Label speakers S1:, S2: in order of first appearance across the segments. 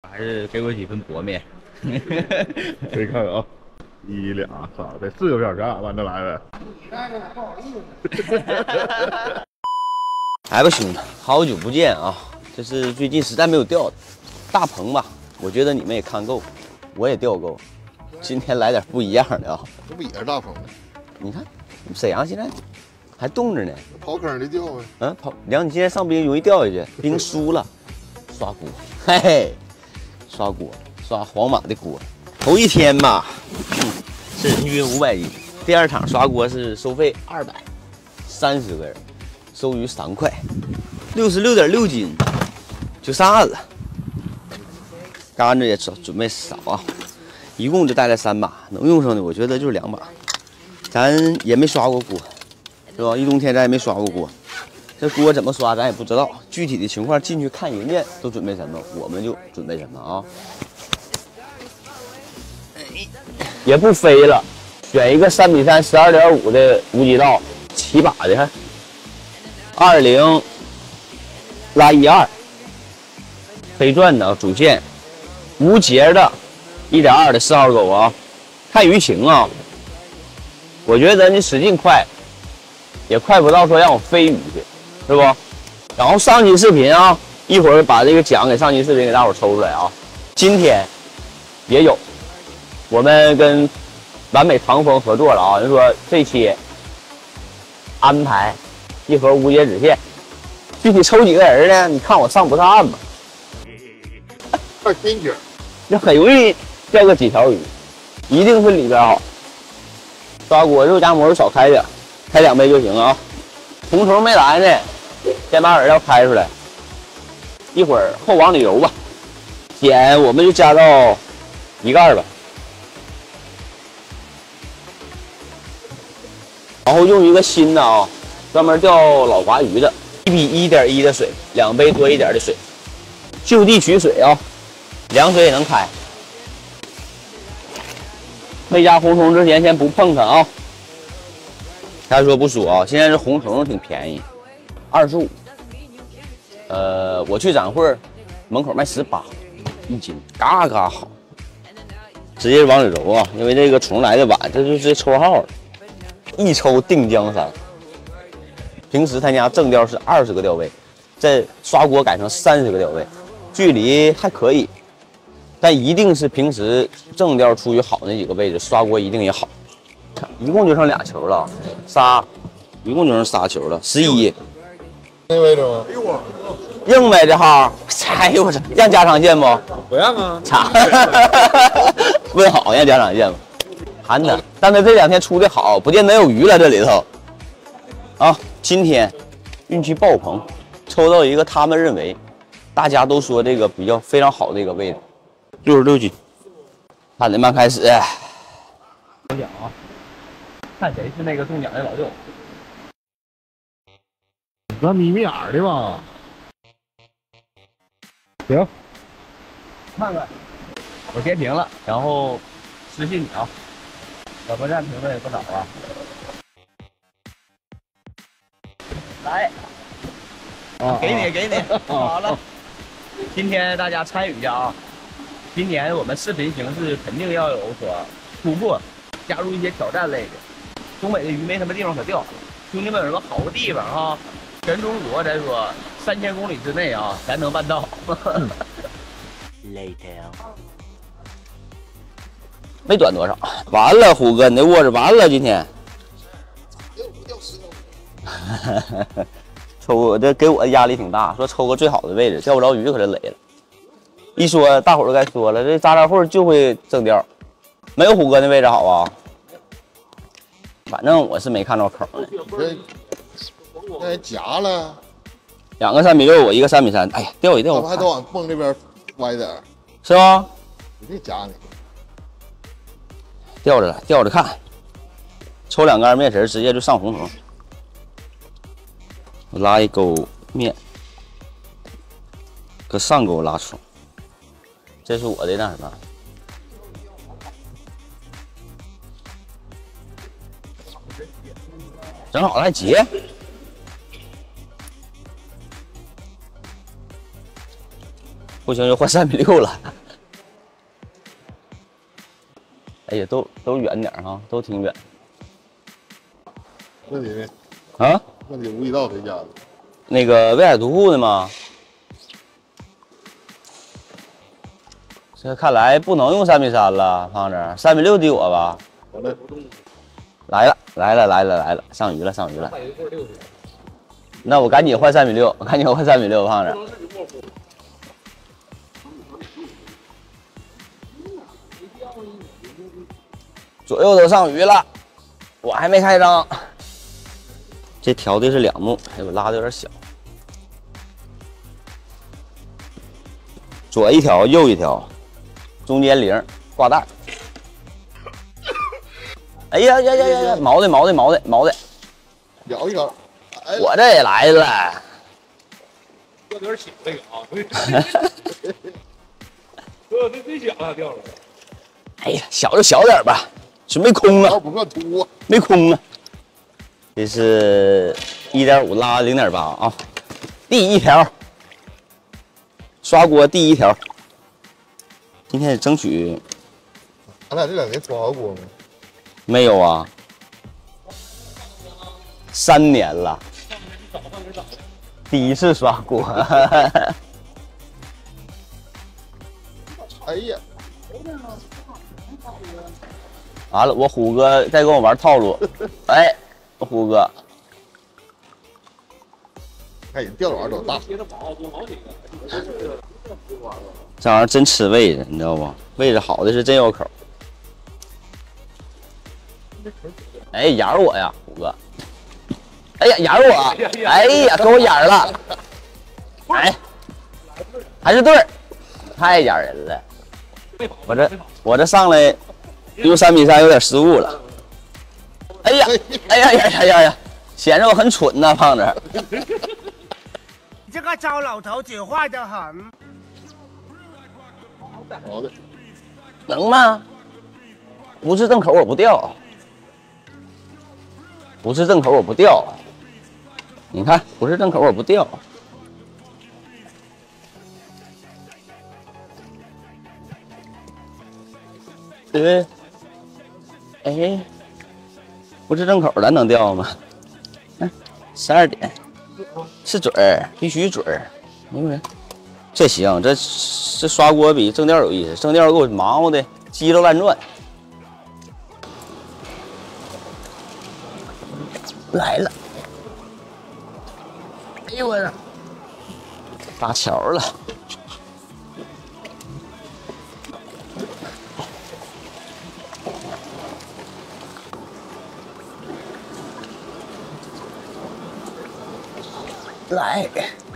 S1: 还是给我几份薄面。
S2: 可以看看啊，1、2、3，得4个片干完这来呗。
S3: 来吧，兄弟，好久不见啊！这是最近实在没有钓的大棚吧？我觉得你们也看够，我也钓够。今天来点不一样的啊！
S2: 这不也是大棚吗？
S3: 你看，沈阳现在还冻着呢。
S2: 刨坑里钓呗。
S3: 嗯，你现在上冰容易掉下去，冰疏了，刷锅，嘿嘿，刷锅，刷皇马的锅。头一天吧，是人均500斤。第二场刷锅是收费230个人，收鱼3块，66.6斤，就上岸了。杆子也准备少啊，一共就带了3把，能用上的我觉得就是2把。咱也没刷过锅，是吧？一冬天咱也没刷过锅，这锅怎么刷咱也不知道。具体的情况进去看人家都准备什么，我们就准备什么啊。也不飞了，选一个3:3 12.5的无极道，7把的，20拉12，飞转的主线，无节的1.2的4号钩啊，看鱼情啊。我觉得你使劲快，也快不到说让我飞鱼去，是不？然后上期视频啊，一会儿把这个奖给上期视频给大伙抽出来啊。今天也有，我们跟完美唐风合作了啊，就说这期安排一盒无节指线，具体抽几个人呢？你看我上不上岸吧？
S2: 快进去，
S3: 这很容易钓个几条鱼，一定是里边好。刷锅肉夹馍少开点，开2杯就行啊。红虫没来呢，先把饵料开出来，一会儿后往里游吧。碱我们就加到1盖吧，然后用一个新的啊，专门钓老滑鱼的，1比1.1的水，2杯多一点的水，就地取水啊，凉水也能开。没加红虫之前先不碰它啊。他说不说啊，现在这红虫挺便宜，25。我去展会门口卖18一斤，嘎嘎好。直接往里揉啊，因为这个虫来的晚，这就是抽号了，一抽定江山。平时他家正钓是20个钓位，这刷锅改成30个钓位，距离还可以。但一定是平时正钓出鱼好那几个位置，刷锅一定也好。一共就剩2球了，一共就剩仨球了，11。
S2: 那位置吗？
S3: 硬呗这号，哎呦我操，让加长线不？
S2: 不让啊。
S3: 操！问好让加长线不？含他，但他这2天出的好，不见得有鱼了这里头。啊，今天运气爆棚，抽到一个他们认为大家都说这个比较非常好的一个位置。66斤，8点半开始。中奖啊！看谁是那个中奖的老六。
S2: 咱眯眯眼的吧。行，
S3: 看看，我截屏了，然后私信你啊。小客栈评论也不少啊。来，给你，好了。今天大家参与一下啊。今年我们视频形式肯定要有所突破，加入一些挑战类的。东北的鱼没什么地方可钓，兄弟们有什么好的地方啊？全中国咱说3000公里之内啊，咱能办到。没短多少，完了，虎哥，你那握着完了，今天。抽这给我压力挺大，说抽个最好的位置，钓不着鱼可是累了。一说大伙儿都该说了，这扎扎会就会正钓，没有虎哥那位置好啊。反正我是没看着口呢。
S2: 这夹了
S3: ，2个3:6，我一个3:3。哎呀，钓一钓，
S2: 我们还都往蹦这边歪点，
S3: 是吗？
S2: 你别夹你，
S3: 钓着了，钓着看，抽2杆面食，直接就上红虫。我拉一钩面，搁上钩拉虫。这是我的那什么，整好了还结，不行就换3:6了。 哎呀，都远点哈，都挺远。
S2: 那你呢？
S3: 啊？
S2: 那你无意道谁家的？
S3: 那个威海图库的吗？这看来不能用3x3了，胖子，3x6抵我吧？
S2: 好嘞。
S3: 来了，上鱼了。那我赶紧换3x6，胖子。左右都上鱼了，我还没开张。这调的是2目，哎，我拉的有点小。左一条，右一条，中间0挂带。哎呀，毛的，
S2: 咬一口。哎，
S3: 我这也来了。
S4: 有点小这个啊，这小它掉了。
S3: 哎呀，小就小点吧，是没空啊，
S2: 不算秃啊，
S3: 没空啊。这是1.5拉0.8啊，第一条，刷锅第一条。今天争取，
S2: 咱俩这2年刷过锅吗？
S3: 没有啊，3年了，第一次刷锅。
S2: 哎呀，
S3: 完了，我虎哥在跟我玩套路，哎，虎哥，
S2: 看人钓网多大，
S3: 这玩意儿真吃位置，你知道不？位置好的是真有口。哎，眼我呀，虎哥！哎呀，眼我！哎呀，给我眼了！哎，还是对儿，太眼人了。我这上来用3x3有点失误了。哎呀，显得我很蠢呐，胖子。
S5: 你这个糟老头子坏得很。
S2: 好的，
S3: 能吗？不是正口我不钓，不是正口我不钓。你看，不是正口我不钓。哎，不是正口咱能钓吗？12点，是准儿，必须准儿。你看，这行，这刷锅比正钓有意思，正钓给我忙活的叽溜乱转。来了，哎呦我，搭桥了。来，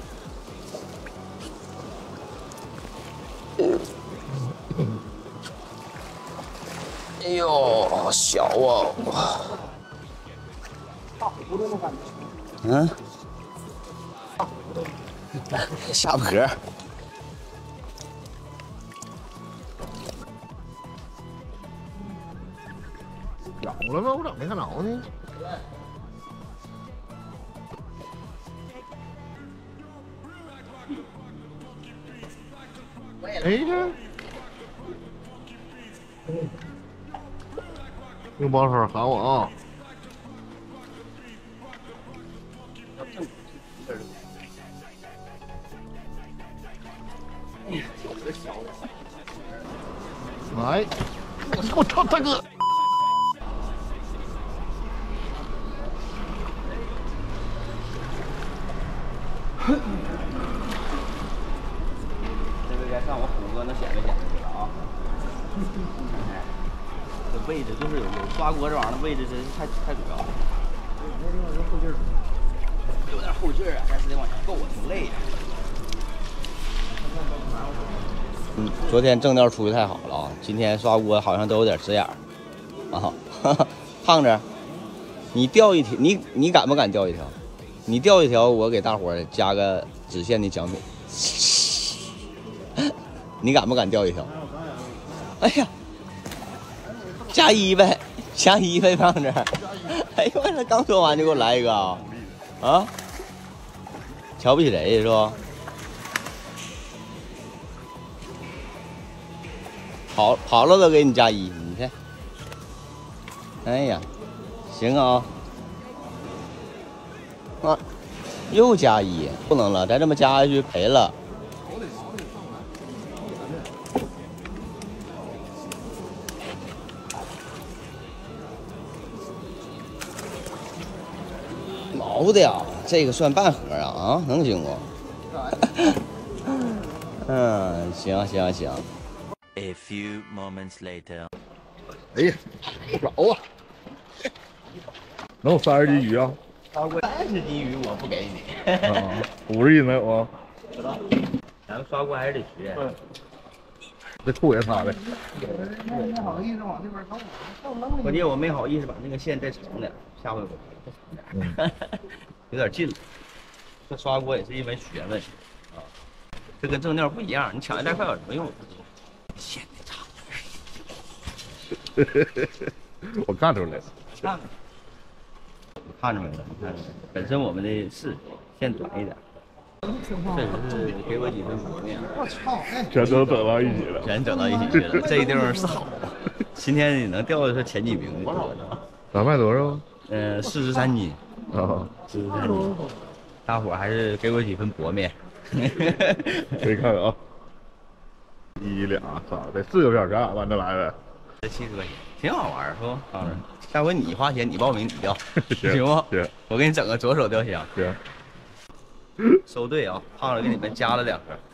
S3: 哎呦，小啊！嗯，下坡。
S2: 咬了吗？我咋没看着呢？哎呀，用帮手喊我啊！来，我操，大哥！
S3: 这回该看我虎哥能显摆显摆了啊！这位置就是有刷锅这玩意儿的位置，真是太主要了。有点后劲儿啊，但是得往前够啊，挺累呀。昨天正钓出的太好了啊，今天刷锅好像都有点直眼儿啊。胖子，你钓一条，你敢不敢钓一条？你钓一条，我给大伙儿加个直线的奖品。你敢不敢钓一条？哎呀，加一呗，胖子。哎呦我操，刚说完就给我来一个啊！啊，瞧不起谁是吧？好了都给你加1，你看哎呀，行啊。啊，又加1，不能了，再这么加下去赔了。毛的呀，这个算半盒啊，能行不？嗯，行行行。
S6: A few moments later.
S2: 哎呀，不少啊，能有30斤鱼啊？
S1: 30斤鱼我不给你。
S2: 啊，50斤能有啊？
S1: 咱们刷锅还是得学。
S2: 这裤也擦的。
S5: 没好意思往这边弄，
S1: 关键我没好意思把那个线再长点，下回我有点近了。这刷锅也是一门学问啊，这跟正料不一样，你抢一袋快有什么用？线得长。
S2: 我看出来了。
S1: 看着没了？你看着没？本身我们的是线短一点，这只是给我几分薄面，
S5: 我操！哎，
S2: 全都整到一起了。
S1: 全整到一起去了。这地方是好，今天你能掉的是前几名的多呢。
S2: 咱卖多少？
S1: 43斤
S2: 啊，
S1: 43斤，大伙还是给我几分薄面。
S2: 可以看看啊。1、2、3，得4个片，咱俩玩着来呗。
S1: 这70块钱，挺好玩是不？当然，下回你花钱，你报名你钓，
S2: 行
S1: 行不？
S2: 行，
S1: 我给你整个左手钓箱。
S2: 行。
S1: 收队啊，胖子给你们加了2盒。